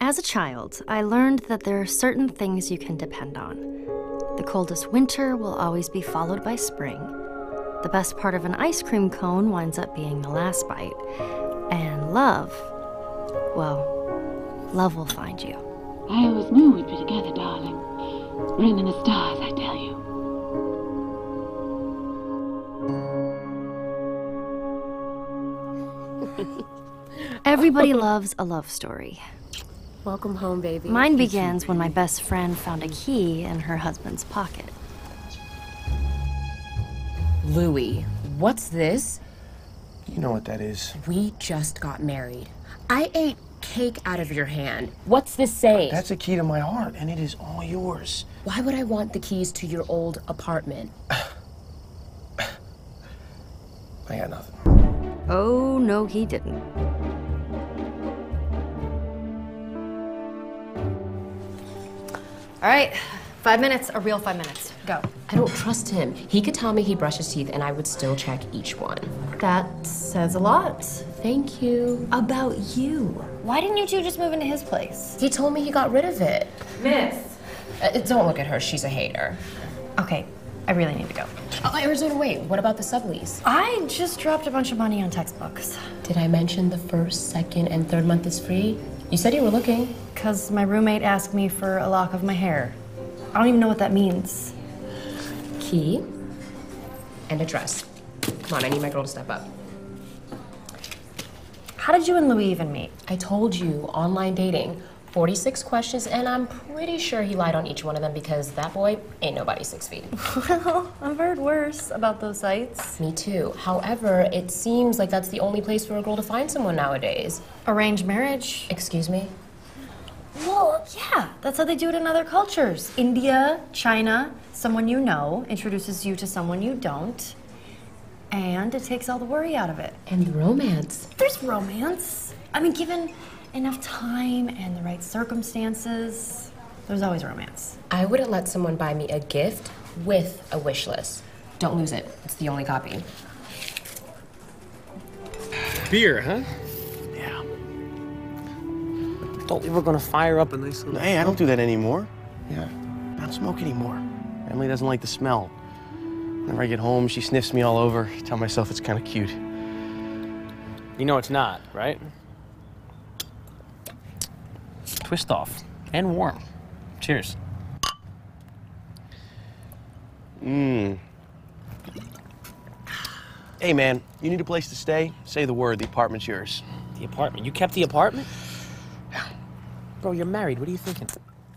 As a child, I learned that there are certain things you can depend on. The coldest winter will always be followed by spring. The best part of an ice cream cone winds up being the last bite. And love, well, love will find you. I always knew we'd be together, darling. Written in the stars, I tell you. Everybody loves a love story. Welcome home, baby. Mine begins when my best friend found a key in her husband's pocket. Louie, what's this? You know what that is. We just got married. I ate cake out of your hand. What's this saying? That's a key to my heart, and it is all yours. Why would I want the keys to your old apartment? I got nothing. Oh, no, he didn't. All right, 5 minutes, a real 5 minutes. Go. I don't trust him. He could tell me he brushed his teeth and I would still check each one. That says a lot. Thank you. About you. Why didn't you two just move into his place? He told me he got rid of it. Miss. Don't look at her, she's a hater. Okay, I really need to go. Oh, Arizona, wait, what about the sublease? I just dropped a bunch of money on textbooks. Did I mention the first, second, and third month is free? You said you were looking. Because my roommate asked me for a lock of my hair. I don't even know what that means. Key and address. Come on, I need my girl to step up. How did you and Louis even meet? I told you, online dating. 46 questions, and I'm pretty sure he lied on each one of them because that boy ain't nobody 6 feet. Well, I've heard worse about those sites. Me too. However, it seems like that's the only place for a girl to find someone nowadays. Arranged marriage. Excuse me? Well, yeah, that's how they do it in other cultures. India, China, someone you know introduces you to someone you don't, and it takes all the worry out of it. And the romance. There's romance. I mean, given enough time and the right circumstances, there's always romance. I wouldn't let someone buy me a gift with a wish list. Don't lose it. It's the only copy. Beer, huh? Yeah. Thought we were gonna fire up a nice little... Hey, I don't do that anymore. Yeah, I don't smoke anymore. Emily doesn't like the smell. Whenever I get home, she sniffs me all over. I tell myself it's kind of cute. You know it's not, right? Twist off. And warm. Cheers. Hey, man, you need a place to stay? Say the word, the apartment's yours. The apartment? You kept the apartment? Bro, you're married. What are you thinking?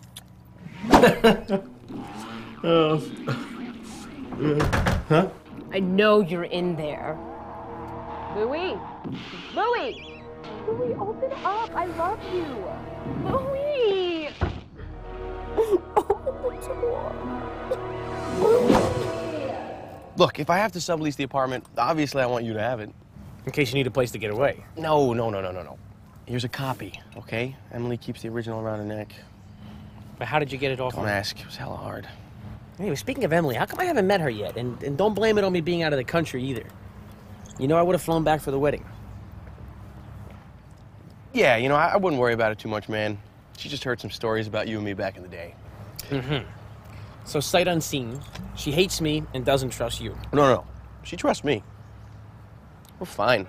Huh? I know you're in there. Louie! Louie! Louie, open up! I love you! Louie! Open the door. Look, if I have to sublease the apartment, obviously I want you to have it. In case you need a place to get away. No. Here's a copy, okay? Emily keeps the original around her neck. But how did you get it off? Don't ask. It was hella hard. Anyway, speaking of Emily, how come I haven't met her yet? And don't blame it on me being out of the country either. You know, I would have flown back for the wedding. Yeah, you know, I wouldn't worry about it too much, man. She just heard some stories about you and me back in the day. Mm-hmm. So, sight unseen, she hates me and doesn't trust you. No. She trusts me. We're fine.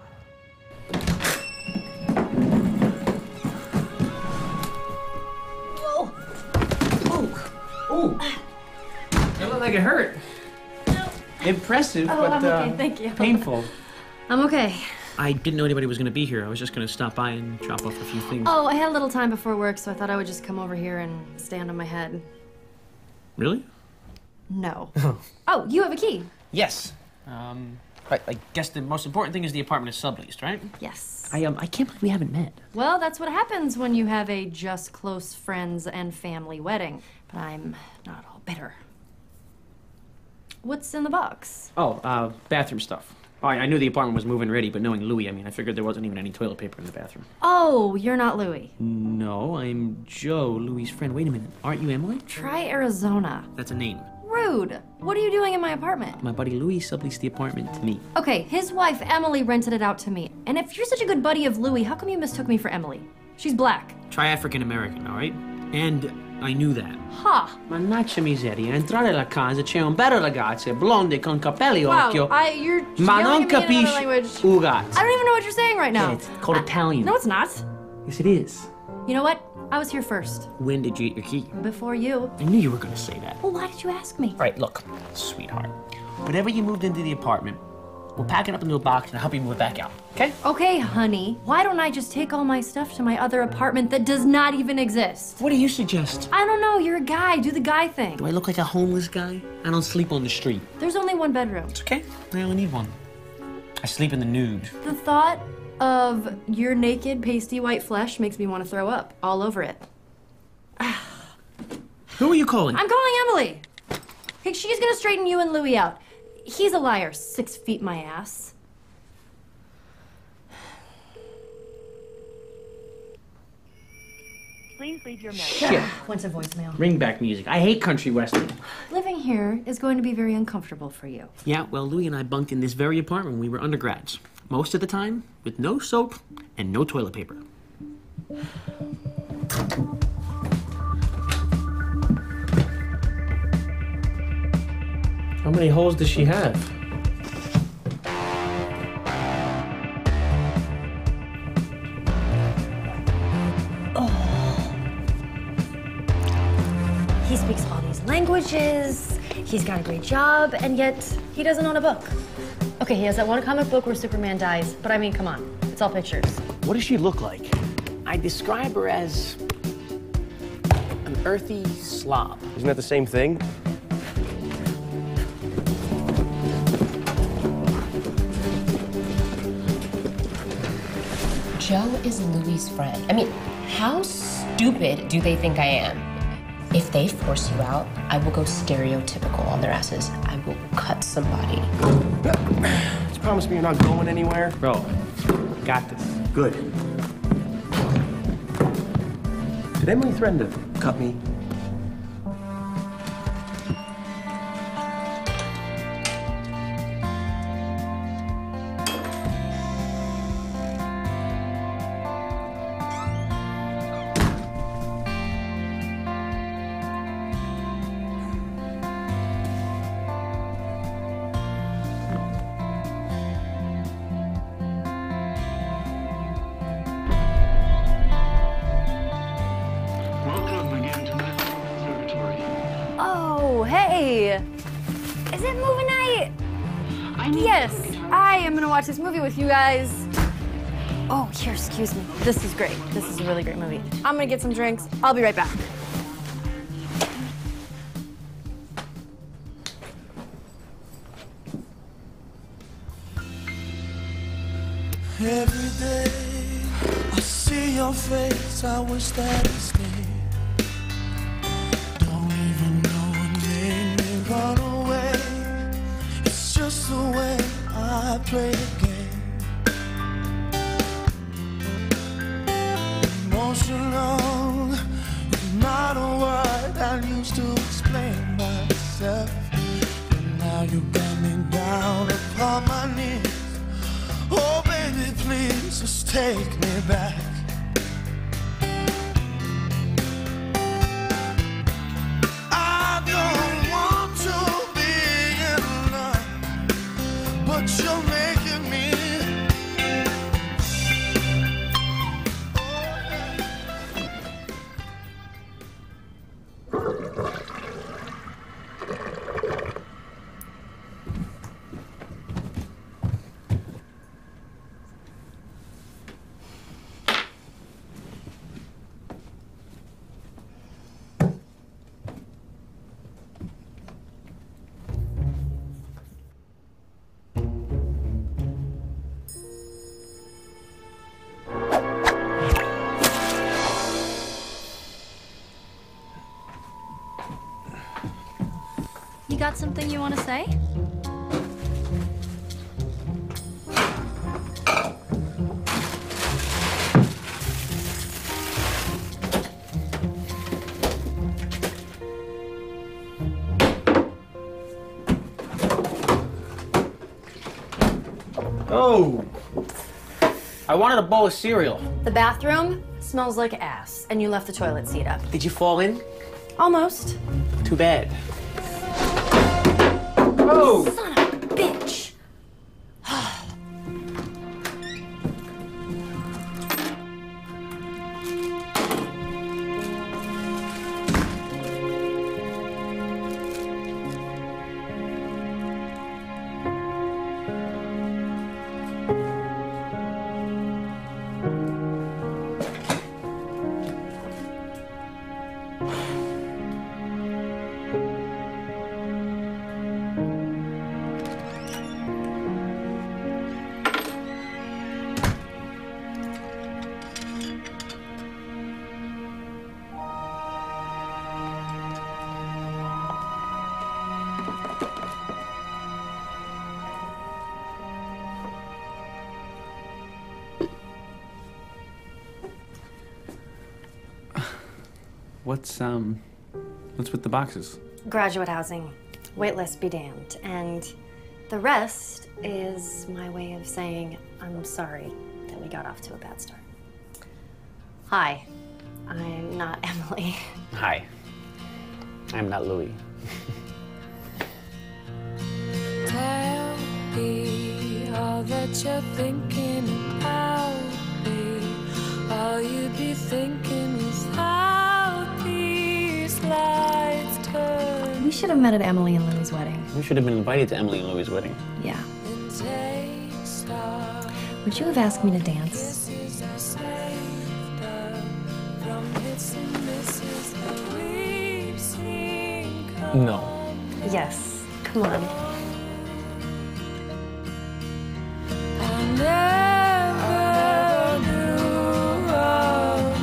Whoa! Ooh! It looked like it hurt. No. Impressive, but I'm okay, thank you. Painful. I'm okay. I didn't know anybody was going to be here. I was just going to stop by and drop off a few things. Oh, I had a little time before work, so I thought I would just come over here and stand on my head. Really? No. Oh, you have a key. Yes. I guess the most important thing is the apartment is subleased, right? Yes. I can't believe we haven't met. Well, that's what happens when you have a just close friends and family wedding. But I'm not all bitter. What's in the box? Oh, bathroom stuff. Oh, I knew the apartment was move-in ready, but knowing Louie, I figured there wasn't even any toilet paper in the bathroom. Oh, you're not Louie. No, I'm Joe, Louie's friend. Wait a minute, aren't you Emily? Try Arizona. That's a name. Rude. What are you doing in my apartment? My buddy Louie subleased the apartment to me. Okay, his wife, Emily, rented it out to me. And if you're such a good buddy of Louie, how come you mistook me for Emily? She's black. Try African American, all right? And I knew that. Ha! Mannaggia miseria, entrare alla casa c'è un bel ragazzo blonde con capelli occhio. You're Ma non yelling at me in another capisci language. Ugat. I don't even know what you're saying right now. Yeah, it's called Italian. No, it's not. Yes, it is. You know what? I was here first. When did you get your key? Before you. I knew you were gonna say that. Well, why did you ask me? All right, look, sweetheart. Whenever you moved into the apartment, we'll pack it up into a box and I'll help you move it back out, okay? Okay, honey. Why don't I just take all my stuff to my other apartment that does not even exist? What do you suggest? I don't know. You're a guy. Do the guy thing. Do I look like a homeless guy? I don't sleep on the street. There's only one bedroom. It's okay. I only need one. I sleep in the nude. The thought of your naked, pasty white flesh makes me want to throw up all over it. Who are you calling? I'm calling Emily. Hey, she's gonna straighten you and Louie out. He's a liar, 6 feet my ass. Please leave your message. Shit. Went to voicemail. Ringback music. I hate country western. Living here is going to be very uncomfortable for you. Yeah, well, Louie and I bunked in this very apartment when we were undergrads. Most of the time, with no soap and no toilet paper. How many holes does she have? He speaks all these languages, he's got a great job, and yet he doesn't own a book. Okay, he has that one comic book where Superman dies, but I mean, come on, it's all pictures. What does she look like? I describe her as an earthy slob. Isn't that the same thing? Joe is Louie's friend. I mean, how stupid do they think I am? If they force you out, I will go stereotypical on their asses. I will cut somebody. Just promise me you're not going anywhere. Bro, got this. Good. Did Emily threaten to cut me? Oh, hey! Is it movie night? Yes, I am gonna watch this movie with you guys. Oh, here, excuse me. This is great. This is a really great movie. I'm gonna get some drinks. I'll be right back. Every day I see your face, I wish that it stayed. Don't even know what made me run away. It's just the way I play the game. Emotional, not a word I used to explain myself. But now you got me down upon my knees. Oh, baby, please just take me back. I don't want to be in love, but you're making me. You got something you want to say? Oh! I wanted a bowl of cereal. The bathroom smells like ass, and you left the toilet seat up. Did you fall in? Almost. Too bad. Oh! Son of a bitch. What's with the boxes? Graduate housing. Waitlist be damned. And the rest is my way of saying I'm sorry that we got off to a bad start. Hi, I'm not Emily. Hi. I'm not Louis. Tell me all that you're thinking about me. All you'd be thinking is how these lights turn. We should have met at Emily and Louie's wedding. We should have been invited to Emily and Louie's wedding. Yeah. And take stock. Would you have asked me to dance? Kisses are saved up from hits and misses that we've seen come. No. Yes. Come on. I never knew of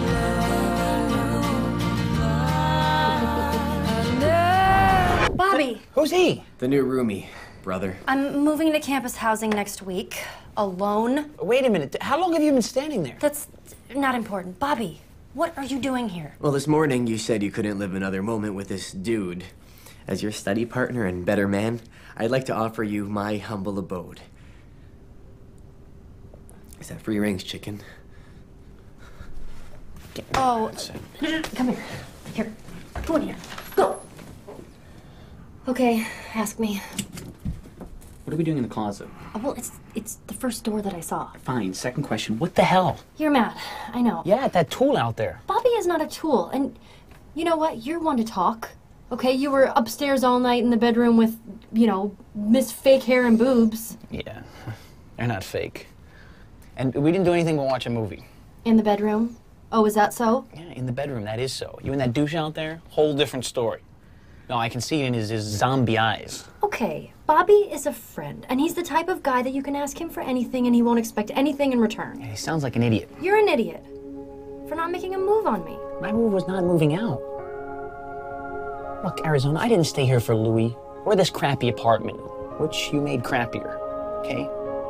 love. Bobby! Who's he? The new roomie, brother. I'm moving to campus housing next week. Alone. Wait a minute. How long have you been standing there? That's not important. Bobby, what are you doing here? Well, this morning you said you couldn't live another moment with this dude. As your study partner and better man, I'd like to offer you my humble abode. Is that free range chicken? Oh, come here. Here, go in here. Go. Okay, ask me. What are we doing in the closet? Oh, well, it's the first door that I saw. Fine. Second question. What the hell? You're mad. I know. Yeah, that tool out there. Bobby is not a tool, and you know what? You're one to talk. Okay, you were upstairs all night in the bedroom with, you know, Miss Fake Hair and Boobs. Yeah. They're not fake. And we didn't do anything but watch a movie. In the bedroom? Oh, is that so? Yeah, in the bedroom, that is so. You and that douche out there, whole different story. No, I can see it in his zombie eyes. Okay, Bobby is a friend, and he's the type of guy that you can ask him for anything and he won't expect anything in return. Yeah, he sounds like an idiot. You're an idiot for not making a move on me. My move was not moving out. Look, Arizona, I didn't stay here for Louis or this crappy apartment, which you made crappier, okay?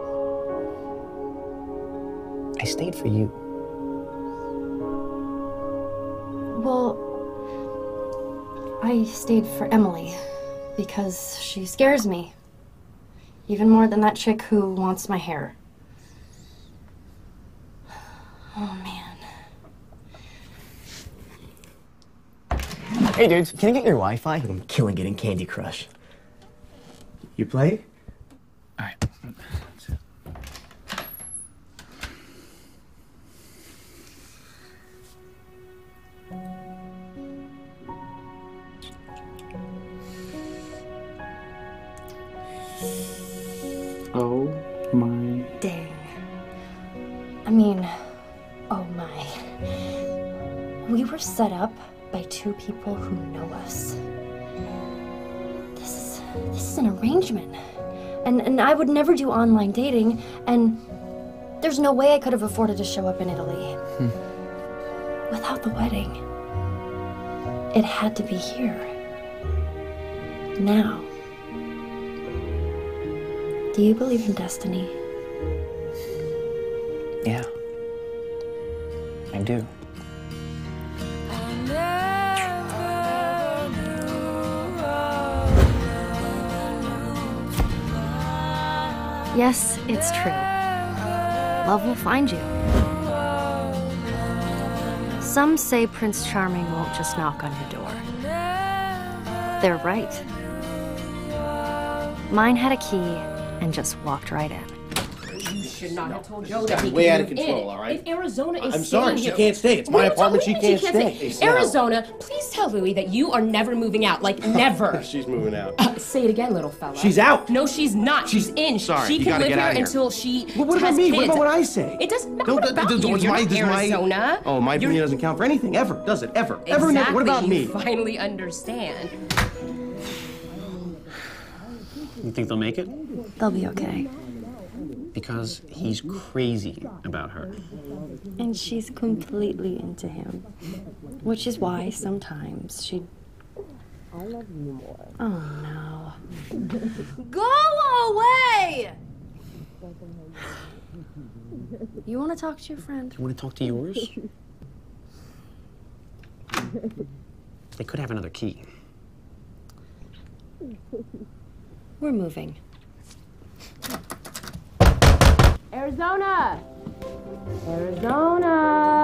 I stayed for you. Well, I stayed for Emily because she scares me. Even more than that chick who wants my hair. Oh, man. Hey, dudes, can I get your Wi-Fi? I'm killing it in Candy Crush. You play? All right. Oh my. Dang. I mean, oh my. We were set up by two people who know us. This is an arrangement. And I would never do online dating, and there's no way I could have afforded to show up in Italy. Without the wedding. It had to be here. Now. Do you believe in destiny? Yeah. I do. Yes, it's true. love will find you. Some say Prince Charming won't just knock on your door. They're right. Mine had a key and just walked right in. You should not have told Joe that he way could out of move control, in. all right? If Arizona is I'm sorry, staying she here- can't stay. It's What my are you apartment, talking- she what do you can't mean stay. she Arizona, please tell Louie that you are never moving out. Like, never. She's moving out. Say it again, little fella. She's out. No, she's not. She's in. Sorry, she you can gotta live get here out of here. until she Well, what has about me? kids. What about what I say? It doesn't matter about you. You're not Arizona. Oh, my opinion doesn't count for anything, ever, does it? Ever. Ever, never. What about me? You finally understand. You think they'll make it? They'll be okay. Because he's crazy about her. And she's completely into him. Which is why sometimes she... I love you more. Oh, no. Go away! You want to talk to your friend? You want to talk to yours? They could have another key. We're moving. Arizona! Arizona!